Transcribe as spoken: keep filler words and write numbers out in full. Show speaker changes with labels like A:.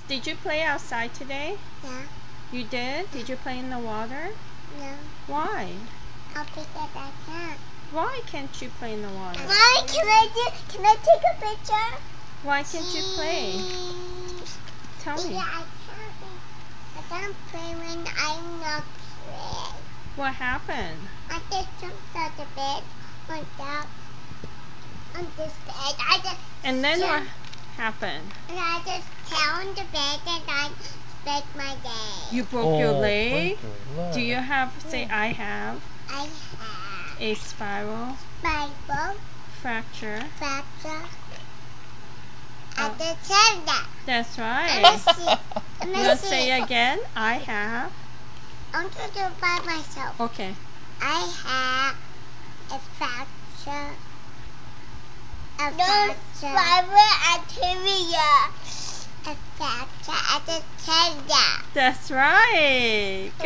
A: Did you play outside today?
B: Yeah.
A: You did? Did you play in the water?
B: No.
A: Why?
B: I'll pick it I can't.
A: Why can't you play in the water?
B: Why can I do? Can I take a picture?
A: Why can't you play? Tell me.
B: Yeah, I can't. I can't play when I'm not playing.
A: What happened?
B: I just jumped out the bed, went up on this bed. I just
A: And then
B: jumped,
A: what happened?
B: and I just fell on the bed and I spent my day.
A: You broke
C: oh,
A: your leg?
C: leg?
A: Do you have, say, I have
B: I have
A: a spiral
B: Bible
A: fracture?
B: fracture.
A: Oh.
B: I just said that.
A: That's
B: Let me
A: right.
B: see. Let me
A: You want to
B: see.
A: say again? I have.
B: I'm going to do it by myself.
A: Okay.
B: I have a fracture. A fracture. Spiral and tibia. A fracture at the tibia.
A: That's right.